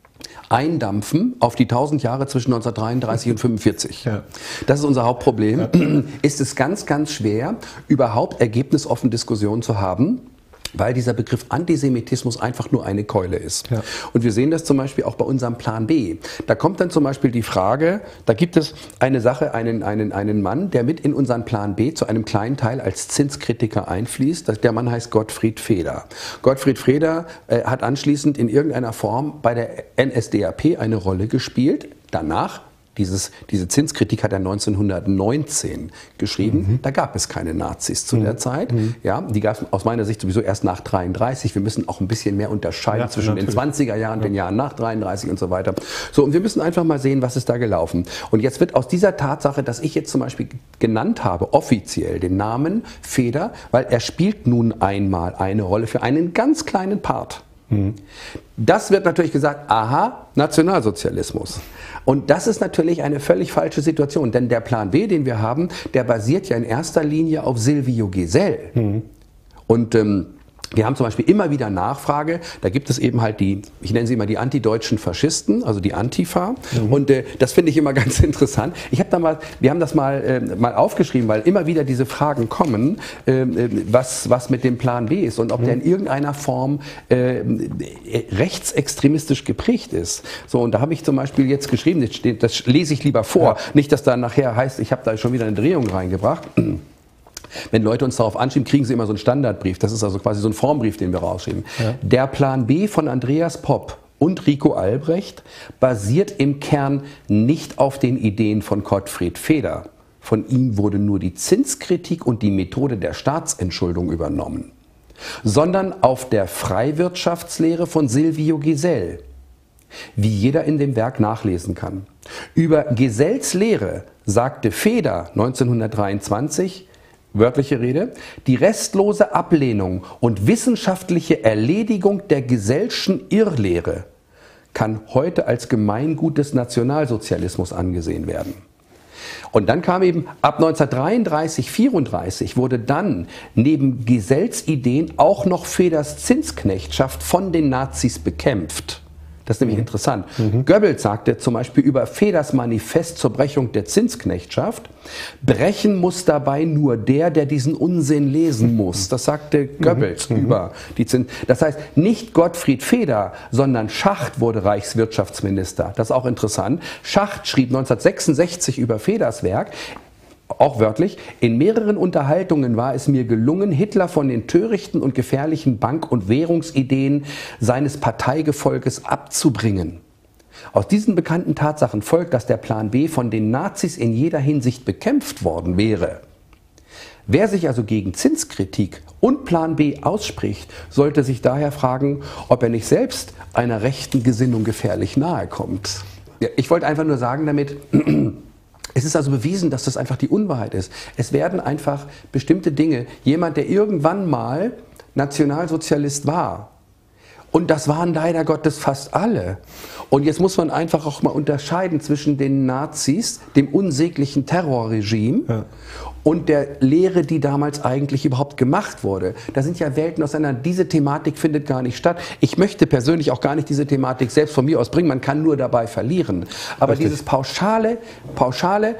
eindampfen auf die tausend Jahre zwischen neunzehnhundertdreiunddreißig und fünfundvierzig. Ja. Das ist unser Hauptproblem. Ja. Ist es ganz, ganz schwer, überhaupt ergebnisoffen Diskussionen zu haben, weil dieser Begriff Antisemitismus einfach nur eine Keule ist. Ja. Und wir sehen das zum Beispiel auch bei unserem Plan B. Da kommt dann zum Beispiel die Frage, da gibt es eine Sache, einen, einen, einen Mann, der mit in unseren Plan B zu einem kleinen Teil als Zinskritiker einfließt. Der Mann heißt Gottfried Feder. Gottfried Feder äh, hat anschließend in irgendeiner Form bei der N S D A P eine Rolle gespielt. Danach Dieses, diese Zinskritik hat er neunzehnhundertneunzehn geschrieben. Mhm. Da gab es keine Nazis zu mhm. der Zeit. Mhm. Ja, die gab es aus meiner Sicht sowieso erst nach dreiunddreißig. Wir müssen auch ein bisschen mehr unterscheiden ja, zwischen natürlich. den zwanziger Jahren, ja. den Jahren nach dreiunddreißig und so weiter. So, und wir müssen einfach mal sehen, was ist da gelaufen. Und jetzt wird aus dieser Tatsache, dass ich jetzt zum Beispiel genannt habe, offiziell den Namen Feder, weil er spielt nun einmal eine Rolle für einen ganz kleinen Part. Mhm. Das wird natürlich gesagt, aha, Nationalsozialismus. Und das ist natürlich eine völlig falsche Situation, denn der Plan B, den wir haben, der basiert ja in erster Linie auf Silvio Gesell. Mhm. Und ähm, Wir haben zum Beispiel immer wieder Nachfrage, da gibt es eben halt die, ich nenne sie immer die antideutschen Faschisten, also die Antifa. Mhm. Und äh, das finde ich immer ganz interessant. Ich habe da mal, wir haben das mal, äh, mal aufgeschrieben, weil immer wieder diese Fragen kommen, äh, was, was mit dem Plan B ist und ob mhm. der in irgendeiner Form äh, rechtsextremistisch geprägt ist. So, und da habe ich zum Beispiel jetzt geschrieben, das, steht, das lese ich lieber vor, ja. Nicht, dass da nachher heißt, ich habe da schon wieder eine Drehung reingebracht. Wenn Leute uns darauf anschreiben, kriegen sie immer so einen Standardbrief. Das ist also quasi so ein Formbrief, den wir rausschieben. Ja. Der Plan B von Andreas Popp und Rico Albrecht basiert im Kern nicht auf den Ideen von Gottfried Feder. Von ihm wurde nur die Zinskritik und die Methode der Staatsentschuldung übernommen, sondern auf der Freiwirtschaftslehre von Silvio Gesell, wie jeder in dem Werk nachlesen kann. Über Gesells Lehre sagte Feder neunzehnhundertdreiundzwanzig, wörtliche Rede, die restlose Ablehnung und wissenschaftliche Erledigung der Gesellschen Irrlehre kann heute als Gemeingut des Nationalsozialismus angesehen werden. Und dann kam eben ab neunzehnhundertdreiunddreißig, vierunddreißig wurde dann neben Gesells Ideen auch noch Feders Zinsknechtschaft von den Nazis bekämpft. Das ist nämlich mhm. interessant. Mhm. Goebbels sagte zum Beispiel über Feders Manifest zur Brechung der Zinsknechtschaft, brechen muss dabei nur der, der diesen Unsinn lesen muss. Das sagte Goebbels mhm. über die Zins. Das heißt, nicht Gottfried Feder, sondern Schacht wurde Reichswirtschaftsminister. Das ist auch interessant. Schacht schrieb neunzehnhundertsechsundsechzig über Feders Werk, auch wörtlich, in mehreren Unterhaltungen war es mir gelungen, Hitler von den törichten und gefährlichen Bank- und Währungsideen seines Parteigefolges abzubringen. Aus diesen bekannten Tatsachen folgt, dass der Plan B von den Nazis in jeder Hinsicht bekämpft worden wäre. Wer sich also gegen Zinskritik und Plan B ausspricht, sollte sich daher fragen, ob er nicht selbst einer rechten Gesinnung gefährlich nahe kommt. Ja, ich wollte einfach nur sagen damit, es ist also bewiesen, dass das einfach die Unwahrheit ist. Es werden einfach bestimmte Dinge, jemand, der irgendwann mal Nationalsozialist war, und das waren leider Gottes fast alle. Und jetzt muss man einfach auch mal unterscheiden zwischen den Nazis, dem unsäglichen Terrorregime, ja, und der Lehre, die damals eigentlich überhaupt gemacht wurde. Da sind ja Welten auseinander. Diese Thematik findet gar nicht statt. Ich möchte persönlich auch gar nicht diese Thematik selbst von mir aus bringen. Man kann nur dabei verlieren. Aber Richtig. dieses pauschale, pauschale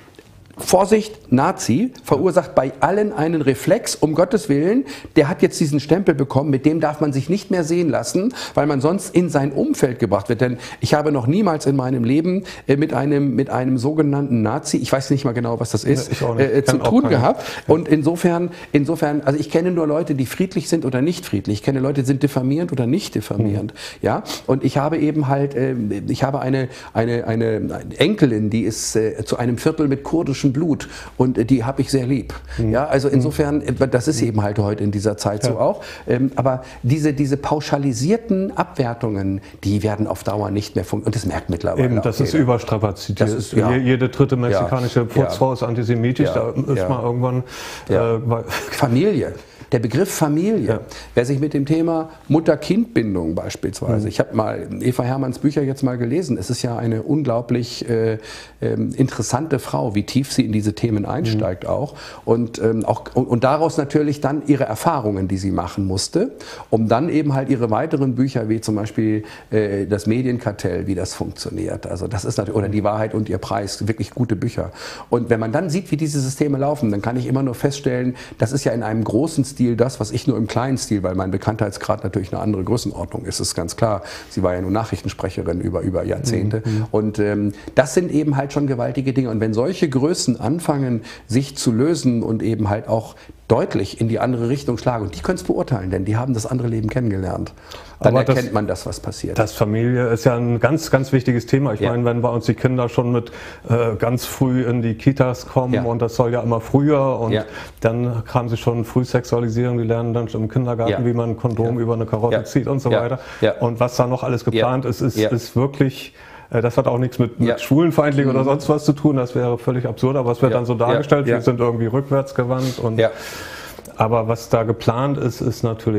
Vorsicht, Nazi, verursacht bei allen einen Reflex, um Gottes Willen, der hat jetzt diesen Stempel bekommen, mit dem darf man sich nicht mehr sehen lassen, weil man sonst in sein Umfeld gebracht wird. Denn ich habe noch niemals in meinem Leben äh, mit einem mit einem sogenannten Nazi, ich weiß nicht mal genau, was das ist, ja, äh, zu tun gehabt. Ja. Und insofern, insofern, also ich kenne nur Leute, die friedlich sind oder nicht friedlich. Ich kenne Leute, die sind diffamierend oder nicht diffamierend. Mhm. Ja, und ich habe eben halt, äh, ich habe eine, eine, eine Enkelin, die ist äh, zu einem Viertel mit kurdischem Blut, und die habe ich sehr lieb. Mhm. Ja, also insofern, das ist eben halt heute in dieser Zeit ja. so auch. Ähm, aber diese, diese pauschalisierten Abwertungen, die werden auf Dauer nicht mehr funktionieren. Und das merkt mittlerweile eben, das ist überstrapaziert. Das ist, ja. Jede dritte mexikanische ja. Putzfrau ist antisemitisch. Ja. Da ist ja. mal irgendwann ja. äh, Familie. Der Begriff Familie, ja. wer sich mit dem Thema Mutter-Kind-Bindung beispielsweise, mhm. ich habe mal Eva Hermanns Bücher jetzt mal gelesen, es ist ja eine unglaublich äh, äh, interessante Frau, wie tief sie in diese Themen einsteigt mhm. auch, und, ähm, auch und, und daraus natürlich dann ihre Erfahrungen, die sie machen musste, um dann eben halt ihre weiteren Bücher, wie zum Beispiel äh, das Medienkartell, wie das funktioniert, also das ist natürlich, oder Die Wahrheit und ihr Preis, wirklich gute Bücher. Und wenn man dann sieht, wie diese Systeme laufen, dann kann ich immer nur feststellen, das ist ja in einem großen Stil das, was ich nur im kleinen Stil, weil mein Bekanntheitsgrad natürlich eine andere Größenordnung ist, ist ganz klar. Sie war ja nur Nachrichtensprecherin über, über Jahrzehnte. Mhm. Und ähm, das sind eben halt schon gewaltige Dinge. Und wenn solche Größen anfangen, sich zu lösen und eben halt auch deutlich in die andere Richtung schlagen, und die können es beurteilen, denn die haben das andere Leben kennengelernt, dann Aber erkennt das, man das, was passiert. Das Familie ist ja ein ganz, ganz wichtiges Thema. Ich ja. meine, wenn bei uns die Kinder schon mit äh, ganz früh in die Kitas kommen, ja. und das soll ja immer früher, und ja. dann haben sie schon Frühsexualisierung, die lernen dann schon im Kindergarten, ja. wie man ein Kondom ja. über eine Karotte ja. zieht und so ja. weiter. Ja. Und was da noch alles geplant ja. ist, ist, ja. ist wirklich... Das hat auch nichts mit, mit ja. Schwulenfeindlich mhm. oder sonst was zu tun, das wäre völlig absurd, aber es wird ja. dann so dargestellt, ja. wir sind irgendwie rückwärtsgewandt. Und, ja. Aber was da geplant ist, ist natürlich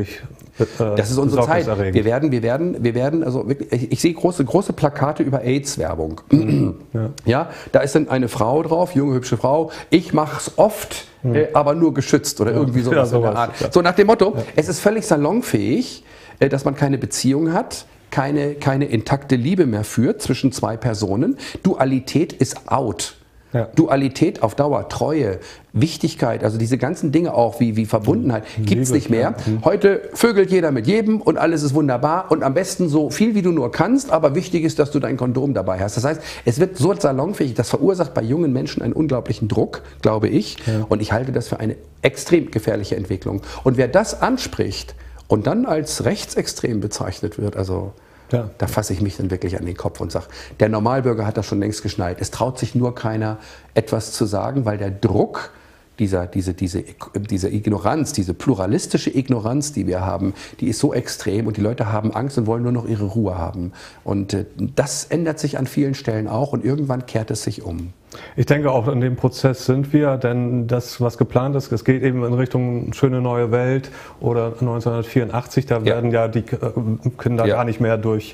Äh, das ist unsere Zeit. Wir werden, wir werden, wir werden, also wirklich, ich, ich sehe große, große Plakate über AIDS-Werbung. Ja. ja, da ist dann eine Frau drauf, junge, hübsche Frau. Ich mach's oft, hm. äh, aber nur geschützt oder ja. irgendwie sowas, ja, sowas in der Art. Ja. So nach dem Motto, ja. es ist völlig salonfähig, äh, dass man keine Beziehung hat, keine, keine intakte Liebe mehr führt zwischen zwei Personen. Dualität ist out. Ja. Dualität auf Dauer, Treue, Wichtigkeit, also diese ganzen Dinge auch wie, wie Verbundenheit, gibt es nicht mehr. Ja. Heute vögelt jeder mit jedem und alles ist wunderbar und am besten so viel wie du nur kannst, aber wichtig ist, dass du dein Kondom dabei hast. Das heißt, es wird so salonfähig, das verursacht bei jungen Menschen einen unglaublichen Druck, glaube ich, ja. und ich halte das für eine extrem gefährliche Entwicklung. Und wer das anspricht und dann als rechtsextrem bezeichnet wird, also... Ja. Da fasse ich mich dann wirklich an den Kopf und sage, der Normalbürger hat das schon längst geschnallt. Es traut sich nur keiner, etwas zu sagen, weil der Druck, dieser, diese, diese, diese Ignoranz, diese pluralistische Ignoranz, die wir haben, die ist so extrem und die Leute haben Angst und wollen nur noch ihre Ruhe haben. Und äh, das ändert sich an vielen Stellen auch und irgendwann kehrt es sich um. Ich denke, auch in dem Prozess sind wir, denn das, was geplant ist, es geht eben in Richtung schöne neue Welt oder neunzehnhundertvierundachtzig, da ja. werden ja die Kinder ja. gar nicht mehr durch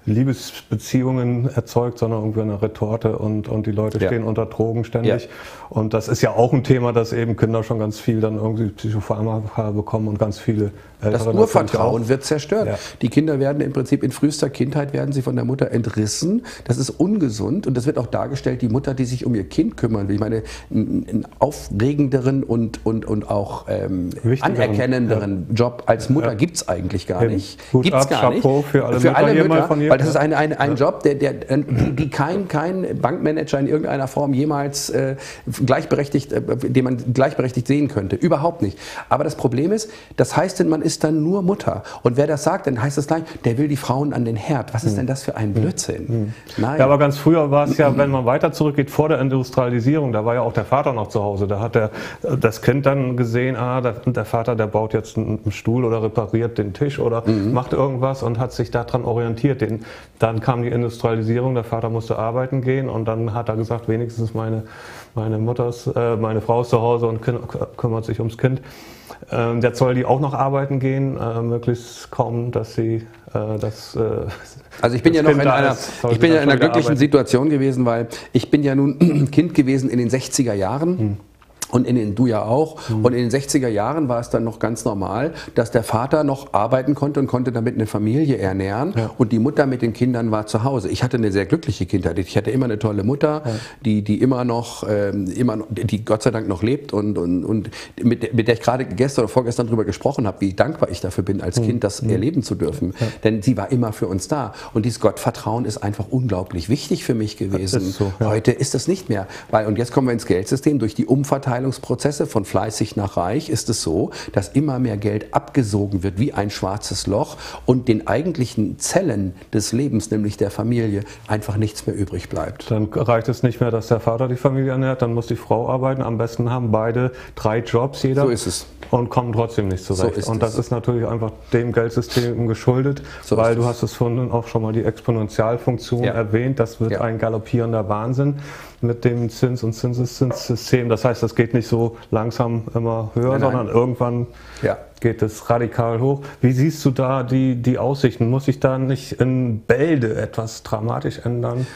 Liebesbeziehungen erzeugt, sondern irgendwie eine Retorte und, und die Leute stehen ja. unter Drogen ständig. Ja. Und das ist ja auch ein Thema, dass eben Kinder schon ganz viel dann irgendwie Psychopharmaka bekommen und ganz viele Ältere. Das Urvertrauen wird zerstört. Ja. Die Kinder werden im Prinzip in frühester Kindheit werden sie von der Mutter entrissen. Das ist ungesund und das wird auch dargestellt, die Mutter, die sich um ihr Kind kümmern will. Ich meine, einen aufregenderen und, und, und auch ähm, anerkennenderen ja. Job als Mutter ja. gibt es eigentlich gar nicht. Gibt es gar nicht. Für alle für Mütter, alle Mütter von weil das ist ein, ein, ein ja. Job, der, der, die kein, kein Bankmanager in irgendeiner Form jemals äh, gleichberechtigt, äh, den man gleichberechtigt sehen könnte. Überhaupt nicht. Aber das Problem ist, das heißt denn, man ist dann nur Mutter. Und wer das sagt, dann heißt das gleich, der will die Frauen an den Herd. Was ist hm. denn das für ein Blödsinn? Hm. Nein. Ja, aber ganz früher war es ja, wenn man weiter zurückgeht, vor der Industrialisierung, da war ja auch der Vater noch zu Hause. Da hat der, das Kind dann gesehen, ah, der, der Vater, der baut jetzt einen Stuhl oder repariert den Tisch oder mhm. macht irgendwas und hat sich daran orientiert. Den, dann kam die Industrialisierung, der Vater musste arbeiten gehen und dann hat er gesagt, wenigstens meine, meine Mutters, äh, meine Frau ist zu Hause und kümmert sich ums Kind. Ähm, jetzt soll die auch noch arbeiten gehen, äh, möglichst kaum, dass sie äh, das. Äh, also ich bin ja noch in einer, ich bin ja in einer glücklichen arbeiten. Situation gewesen, weil ich bin ja nun Kind gewesen in den sechziger Jahren. Hm. Und in den, du ja auch. Mhm. Und in den sechziger Jahren war es dann noch ganz normal, dass der Vater noch arbeiten konnte und konnte damit eine Familie ernähren. Ja. Und die Mutter mit den Kindern war zu Hause. Ich hatte eine sehr glückliche Kindheit. Ich hatte immer eine tolle Mutter, ja. die, die immer noch, ähm, immer noch, die Gott sei Dank noch lebt und, und, und mit, mit der ich gerade gestern oder vorgestern darüber gesprochen habe, wie dankbar ich dafür bin, als mhm. Kind das mhm. erleben zu dürfen. Ja. Denn sie war immer für uns da. Und dieses Gottvertrauen ist einfach unglaublich wichtig für mich gewesen. Ist so, ja. Heute ist das nicht mehr. Weil, und jetzt kommen wir ins Geldsystem. Durch die Umverteilung Prozesse von fleißig nach reich ist es so, dass immer mehr Geld abgesogen wird wie ein schwarzes Loch und den eigentlichen Zellen des Lebens, nämlich der Familie, einfach nichts mehr übrig bleibt. Dann reicht es nicht mehr, dass der Vater die Familie ernährt, dann muss die Frau arbeiten. Am besten haben beide drei Jobs jeder. So ist es. Und kommen trotzdem nicht zurecht. So und das es. ist natürlich einfach dem Geldsystem geschuldet, so weil du hast es vorhin auch schon mal die Exponentialfunktion ja. erwähnt. Das wird ja. ein galoppierender Wahnsinn mit dem Zins- und Zinseszinssystem. Das heißt, das geht nicht so langsam immer höher, nein, nein. sondern irgendwann ja. geht es radikal hoch. Wie siehst du da die, die Aussichten? Muss sich da nicht in Bälde etwas dramatisch ändern?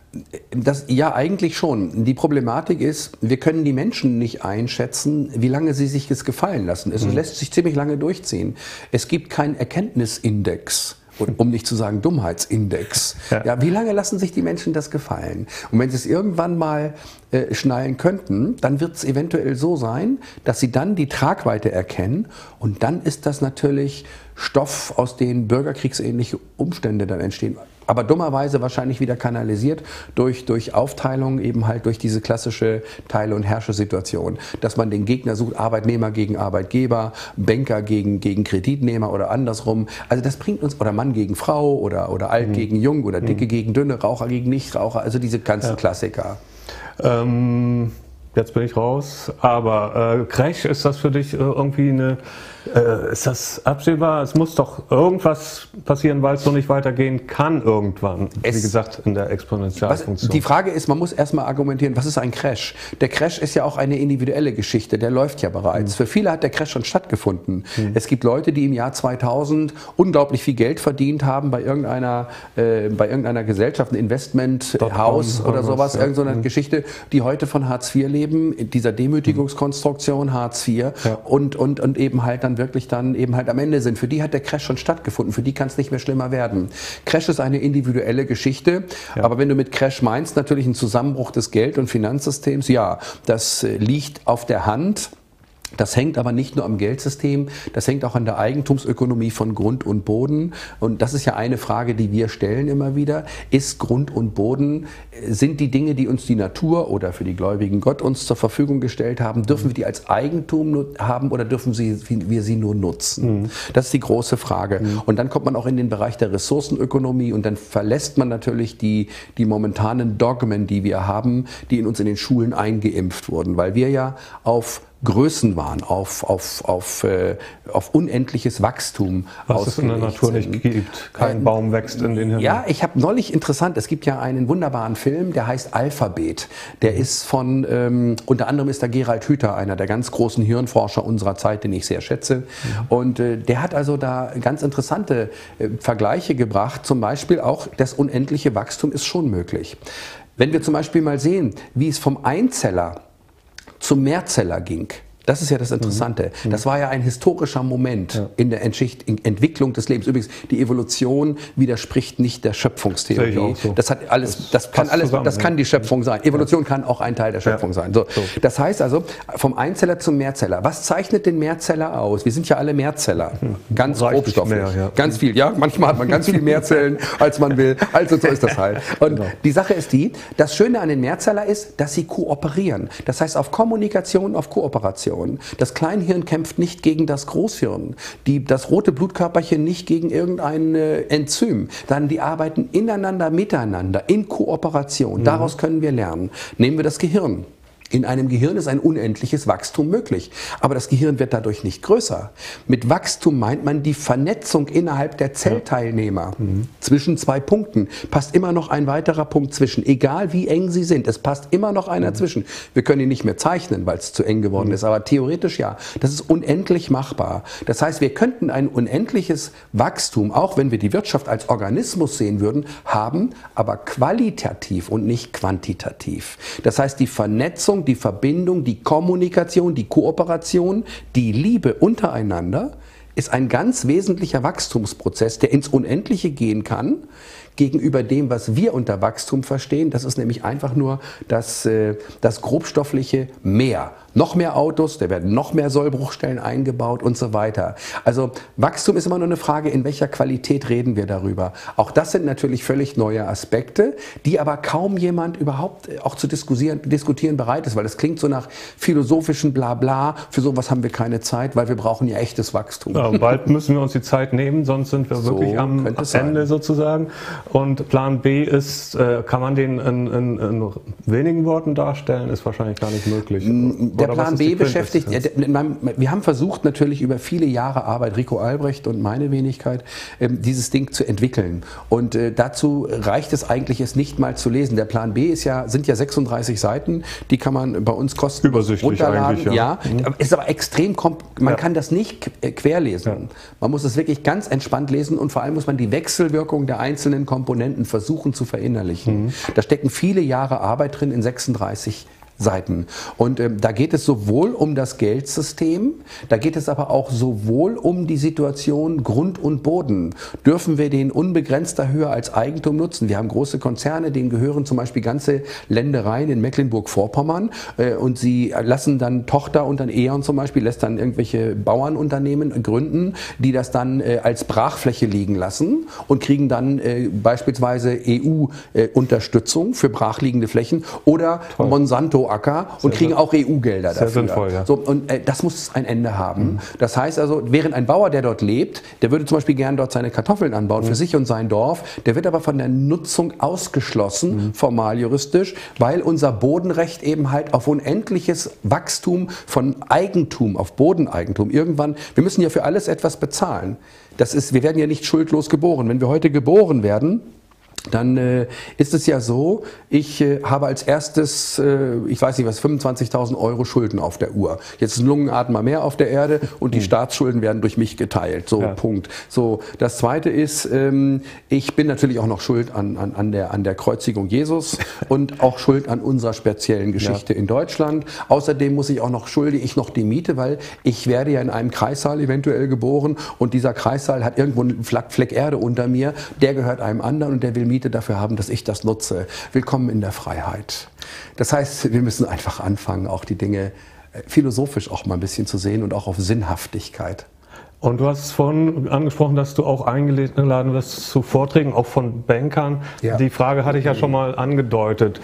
Das, ja, eigentlich schon. Die Problematik ist, wir können die Menschen nicht einschätzen, wie lange sie sich es gefallen lassen. Es mhm. lässt sich ziemlich lange durchziehen. Es gibt keinen Erkenntnisindex. Um nicht zu sagen Dummheitsindex. Ja. Ja, wie lange lassen sich die Menschen das gefallen? Und wenn sie es irgendwann mal äh, schnallen könnten, dann wird es eventuell so sein, dass sie dann die Tragweite erkennen und dann ist das natürlich Stoff, aus dem bürgerkriegsähnliche Umstände dann entstehen. Aber dummerweise wahrscheinlich wieder kanalisiert durch, durch Aufteilung, eben halt durch diese klassische Teile- und Herrsche-Situation. Dass man den Gegner sucht, Arbeitnehmer gegen Arbeitgeber, Banker gegen, gegen Kreditnehmer oder andersrum. Also das bringt uns, oder Mann gegen Frau oder, oder Alt mhm. gegen Jung oder Dicke mhm. gegen Dünne, Raucher gegen Nichtraucher, also diese ganzen ja. Klassiker. Ähm jetzt bin ich raus. Aber äh, Crash, ist das für dich äh, irgendwie eine, äh, ist das absehbar? Es muss doch irgendwas passieren, weil es so nicht weitergehen kann irgendwann. Es, wie gesagt, in der Exponentialfunktion. Die Frage ist, man muss erstmal argumentieren, was ist ein Crash? Der Crash ist ja auch eine individuelle Geschichte, der läuft ja bereits. Mhm. Für viele hat der Crash schon stattgefunden. Mhm. Es gibt Leute, die im Jahr zweitausend unglaublich viel Geld verdient haben bei irgendeiner, äh, bei irgendeiner Gesellschaft, ein Investmenthaus oder sowas, ja. Irgend so eine mhm. Geschichte, die heute von Hartz vier leben, dieser Demütigungskonstruktion Hartz vier ja. und, und, und eben halt dann wirklich dann eben halt am Ende sind. Für die hat der Crash schon stattgefunden, für die kann es nicht mehr schlimmer werden. Crash ist eine individuelle Geschichte, ja. aber wenn du mit Crash meinst, natürlich ein Zusammenbruch des Geld- und Finanzsystems, ja, das liegt auf der Hand. Das hängt aber nicht nur am Geldsystem, das hängt auch an der Eigentumsökonomie von Grund und Boden. Und das ist ja eine Frage, die wir stellen immer wieder. Ist Grund und Boden, sind die Dinge, die uns die Natur oder für die Gläubigen Gott uns zur Verfügung gestellt haben, dürfen wir die als Eigentum haben oder dürfen wir sie nur nutzen? Mhm. Das ist die große Frage. Mhm. Und dann kommt man auch in den Bereich der Ressourcenökonomie und dann verlässt man natürlich die, die momentanen Dogmen, die wir haben, die in uns in den Schulen eingeimpft wurden, weil wir ja auf Größenwahn, auf, auf, auf, äh, auf unendliches Wachstum was es in der Natur sind. Nicht gibt. Kein ähm, Baum wächst in den Himmel. Ja, ich habe neulich interessant, es gibt ja einen wunderbaren Film, der heißt Alphabet. Der mhm. ist von, ähm, unter anderem ist da Gerald Hüther, einer der ganz großen Hirnforscher unserer Zeit, den ich sehr schätze. Mhm. Und äh, der hat also da ganz interessante äh, Vergleiche gebracht. Zum Beispiel auch, das unendliche Wachstum ist schon möglich. Wenn wir zum Beispiel mal sehen, wie es vom Einzeller zum Mehrzeller ging. Das ist ja das Interessante. Mhm. Das war ja ein historischer Moment ja. in der Entschicht, in Entwicklung des Lebens. Übrigens, die Evolution widerspricht nicht der Schöpfungstheorie. So. Das hat alles, das, das kann alles, zusammen, das kann die Schöpfung sein. Evolution ja. kann auch ein Teil der Schöpfung ja. sein. So. So. Das heißt also, vom Einzeller zum Mehrzeller. Was zeichnet den Mehrzeller aus? Wir sind ja alle Mehrzeller. Ganz grobstofflich. Mehr, ja. Ganz viel. Ja, manchmal hat man ganz viel mehr Zellen, als man will. Also so ist das halt. Und genau. die Sache ist die, das Schöne an den Mehrzeller ist, dass sie kooperieren. Das heißt, auf Kommunikation, auf Kooperation. Das Kleinhirn kämpft nicht gegen das Großhirn, die, das rote Blutkörperchen nicht gegen irgendein äh, Enzym, sondern die arbeiten ineinander, miteinander, in Kooperation. Mhm. Daraus können wir lernen. Nehmen wir das Gehirn. In einem Gehirn ist ein unendliches Wachstum möglich, aber das Gehirn wird dadurch nicht größer. Mit Wachstum meint man die Vernetzung innerhalb der Zellteilnehmer. Mhm. Zwischen zwei Punkten passt immer noch ein weiterer Punkt zwischen, egal wie eng sie sind, es passt immer noch einer mhm. zwischen. Wir können ihn nicht mehr zeichnen, weil es zu eng geworden mhm. ist, aber theoretisch ja. Das ist unendlich machbar. Das heißt, wir könnten ein unendliches Wachstum, auch wenn wir die Wirtschaft als Organismus sehen würden, haben, aber qualitativ und nicht quantitativ. Das heißt, die Vernetzung, die Verbindung, die Kommunikation, die Kooperation, die Liebe untereinander ist ein ganz wesentlicher Wachstumsprozess, der ins Unendliche gehen kann, gegenüber dem, was wir unter Wachstum verstehen. Das ist nämlich einfach nur das, das grobstoffliche Mehr. Noch mehr Autos, da werden noch mehr Sollbruchstellen eingebaut und so weiter. Also Wachstum ist immer nur eine Frage, in welcher Qualität reden wir darüber. Auch das sind natürlich völlig neue Aspekte, die aber kaum jemand überhaupt auch zu diskutieren, diskutieren bereit ist, weil das klingt so nach philosophischen Blabla, für sowas haben wir keine Zeit, weil wir brauchen ja echtes Wachstum. Ja, bald müssen wir uns die Zeit nehmen, sonst sind wir so wirklich am Ende sein. sozusagen. Und Plan B ist, kann man den in, in, in wenigen Worten darstellen, ist wahrscheinlich gar nicht möglich. Der Plan B beschäftigt, wir haben versucht natürlich über viele Jahre Arbeit, Rico Albrecht und meine Wenigkeit, dieses Ding zu entwickeln. Und dazu reicht es eigentlich, es nicht mal zu lesen. Der Plan B ist ja, sind ja sechsunddreißig Seiten, die kann man bei uns kostenlos runterladen. Ja, ja. Mhm. Ist aber extrem, man ja. kann das nicht querlesen. Ja. Man muss es wirklich ganz entspannt lesen und vor allem muss man die Wechselwirkung der einzelnen Komponenten versuchen zu verinnerlichen. Mhm. Da stecken viele Jahre Arbeit drin in sechsunddreißig Seiten. Und ähm, da geht es sowohl um das Geldsystem, da geht es aber auch sowohl um die Situation Grund und Boden. Dürfen wir den unbegrenzter Höhe als Eigentum nutzen? Wir haben große Konzerne, denen gehören zum Beispiel ganze Ländereien in Mecklenburg-Vorpommern äh, und sie lassen dann Tochter und dann E.ON zum Beispiel, lässt dann irgendwelche Bauernunternehmen gründen, die das dann äh, als Brachfläche liegen lassen und kriegen dann äh, beispielsweise E U-Unterstützung äh, für brachliegende Flächen oder Toll. Monsanto Kloaker und kriegen auch E U-Gelder dafür. Sehr sinnvoll, ja. So, und äh, das muss ein Ende haben. Mhm. Das heißt also, während ein Bauer, der dort lebt, der würde zum Beispiel gern dort seine Kartoffeln anbauen, mhm. für sich und sein Dorf, der wird aber von der Nutzung ausgeschlossen, mhm. formal juristisch, weil unser Bodenrecht eben halt auf unendliches Wachstum von Eigentum, auf Bodeneigentum irgendwann, wir müssen ja für alles etwas bezahlen. Das ist, wir werden ja nicht schuldlos geboren. Wenn wir heute geboren werden, dann äh, ist es ja so, ich äh, habe als erstes, äh, ich weiß nicht was, fünfundzwanzigtausend Euro Schulden auf der Uhr. Jetzt ist ein Lungenatmer mehr auf der Erde und die mhm. Staatsschulden werden durch mich geteilt. So, ja. Punkt. So, das Zweite ist, ähm, ich bin natürlich auch noch schuld an, an, an, der, an der Kreuzigung Jesus und auch schuld an unserer speziellen Geschichte ja. in Deutschland. Außerdem muss ich auch noch, schulde ich noch die Miete, weil ich werde ja in einem Kreissaal eventuell geboren und dieser Kreissaal hat irgendwo einen Fleck Erde unter mir, der gehört einem anderen und der will Miete dafür haben, dass ich das nutze. Willkommen in der Freiheit. Das heißt, wir müssen einfach anfangen, auch die Dinge philosophisch auch mal ein bisschen zu sehen und auch auf Sinnhaftigkeit. Und du hast vorhin angesprochen, dass du auch eingeladen wirst zu Vorträgen, auch von Bankern. Ja. Die Frage hatte ich ja schon mal angedeutet.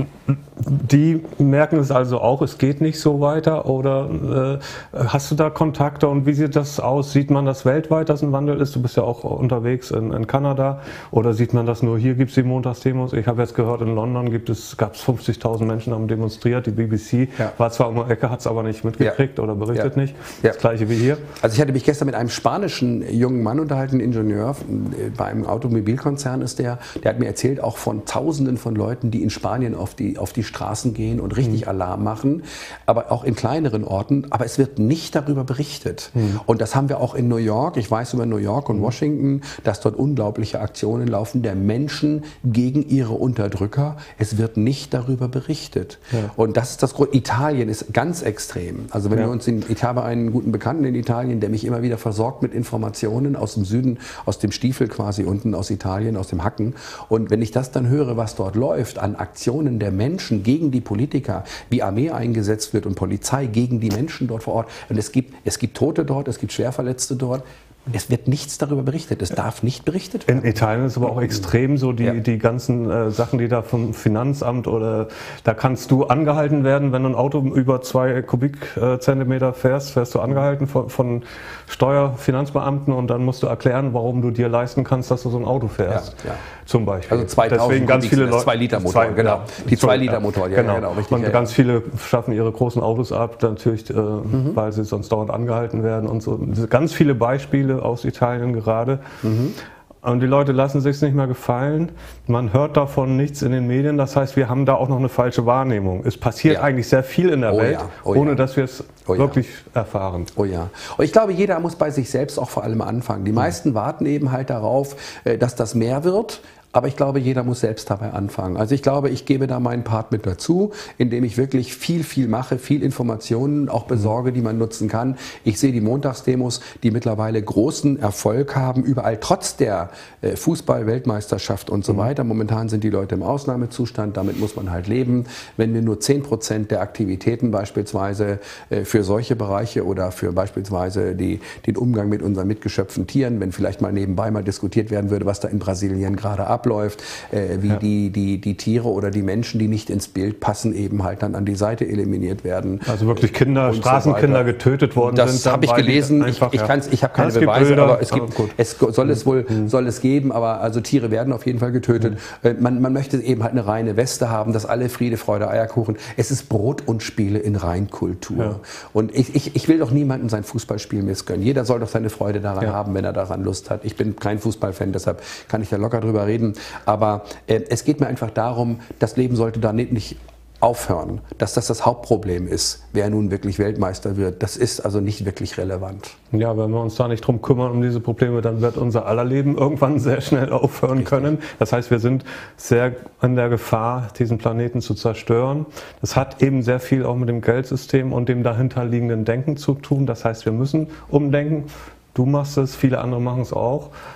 Die merken es also auch, es geht nicht so weiter? Oder äh, hast du da Kontakte und wie sieht das aus? Sieht man das weltweit, dass ein Wandel ist? Du bist ja auch unterwegs in, in Kanada. Oder sieht man das nur hier, gibt es die Montagsdemos? Ich habe jetzt gehört, in London gibt es, gab es fünfzigtausend Menschen, haben demonstriert. Die B B C ja. war zwar um die Ecke, hat es aber nicht mitgekriegt ja. oder berichtet ja. nicht. Das ja. gleiche wie hier. Also ich hatte mich gestern mit einem spanischen jungen Mann unterhalten, Ingenieur, bei einem Automobilkonzern ist der, der hat mir erzählt, auch von Tausenden von Leuten, die in Spanien auf die, auf die Straßen gehen und richtig mhm. Alarm machen, aber auch in kleineren Orten, aber es wird nicht darüber berichtet. Mhm. Und das haben wir auch in New York, ich weiß über New York und Washington, dass dort unglaubliche Aktionen laufen der Menschen gegen ihre Unterdrücker. Es wird nicht darüber berichtet. Ja. Und das ist das Grund. Italien ist ganz extrem. Also wenn ja. wir uns in, ich habe einen guten Bekannten in Italien, der mich immer wieder versorgt mit Informationen aus dem Süden, aus dem Stiefel quasi unten, aus Italien, aus dem Hacken. Und wenn ich das dann höre, was dort läuft an Aktionen der Menschen gegen die Politiker, wie Armee eingesetzt wird und Polizei gegen die Menschen dort vor Ort. Und es gibt, es gibt Tote dort, es gibt Schwerverletzte dort. Es wird nichts darüber berichtet. Es darf nicht berichtet werden. In Italien ist aber auch extrem so, die, ja. die ganzen äh, Sachen, die da vom Finanzamt oder da kannst du angehalten werden, wenn du ein Auto über zwei Kubikzentimeter fährst, fährst du angehalten von, von Steuerfinanzbeamten und dann musst du erklären, warum du dir leisten kannst, dass du so ein Auto fährst. Ja, ja. Zum Beispiel. Also zweitausend Deswegen ganz viele Leute. zwei Liter Motor, genau. Ja. Die zwei Liter Motor, ja, genau. genau richtig, und ja, ganz ja. viele schaffen ihre großen Autos ab, natürlich, äh, mhm. weil sie sonst dauernd angehalten werden und so. Ganz viele Beispiele aus Italien gerade. Mhm. Und die Leute lassen sich es nicht mehr gefallen. Man hört davon nichts in den Medien. Das heißt, wir haben da auch noch eine falsche Wahrnehmung. Es passiert ja. eigentlich sehr viel in der oh Welt, ja. oh ohne ja. dass wir es oh wirklich ja. erfahren. Oh ja. Und ich glaube, jeder muss bei sich selbst auch vor allem anfangen. Die meisten mhm. warten eben halt darauf, dass das mehr wird. Aber ich glaube, jeder muss selbst dabei anfangen. Also ich glaube, ich gebe da meinen Part mit dazu, indem ich wirklich viel, viel mache, viel Informationen auch besorge, die man nutzen kann. Ich sehe die Montagsdemos, die mittlerweile großen Erfolg haben, überall trotz der Fußball-Weltmeisterschaft und so weiter. Momentan sind die Leute im Ausnahmezustand, damit muss man halt leben. Wenn wir nur zehn Prozent der Aktivitäten beispielsweise für solche Bereiche oder für beispielsweise die, den Umgang mit unseren mitgeschöpften Tieren, wenn vielleicht mal nebenbei mal diskutiert werden würde, was da in Brasilien gerade ab läuft, äh, wie ja. die, die, die Tiere oder die Menschen, die nicht ins Bild passen, eben halt dann an die Seite eliminiert werden. Also wirklich Kinder, äh, Straßenkinder so getötet worden das sind. Das habe ich gelesen. Einfach, ich ich, ja. ich habe keine Beweise, Bilder, aber es, gibt, aber es soll es wohl mhm. soll es geben, aber also Tiere werden auf jeden Fall getötet. Mhm. Man, man möchte eben halt eine reine Weste haben, dass alle Friede, Freude, Eierkuchen. Es ist Brot und Spiele in Reinkultur. Ja. Und ich, ich, ich will doch niemandem sein Fußballspiel missgönnen. Jeder soll doch seine Freude daran ja. haben, wenn er daran Lust hat. Ich bin kein Fußballfan, deshalb kann ich da locker drüber reden. Aber äh, es geht mir einfach darum, das Leben sollte da nicht, nicht aufhören, dass das das Hauptproblem ist, wer nun wirklich Weltmeister wird. Das ist also nicht wirklich relevant. Ja, wenn wir uns da nicht drum kümmern, um diese Probleme, dann wird unser aller Leben irgendwann sehr schnell aufhören Richtig. können. Das heißt, wir sind sehr in der Gefahr, diesen Planeten zu zerstören. Das hat eben sehr viel auch mit dem Geldsystem und dem dahinterliegenden Denken zu tun. Das heißt, wir müssen umdenken. Du machst es, viele andere machen es auch.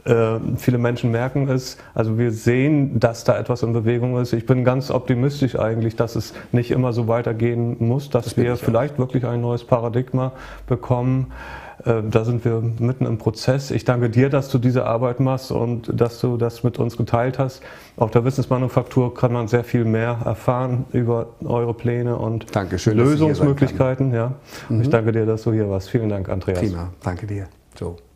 Äh, viele Menschen merken es, also wir sehen, dass da etwas in Bewegung ist. Ich bin ganz optimistisch eigentlich, dass es nicht immer so weitergehen muss, dass das wir vielleicht auch wirklich ein neues Paradigma bekommen. Äh, da sind wir mitten im Prozess. Ich danke dir, dass du diese Arbeit machst und dass du das mit uns geteilt hast. Auf der Wissensmanufaktur kann man sehr viel mehr erfahren über eure Pläne und Dankeschön, Lösungsmöglichkeiten. Ja. Mhm. Ich danke dir, dass du hier warst. Vielen Dank, Andreas. Prima, danke dir. So.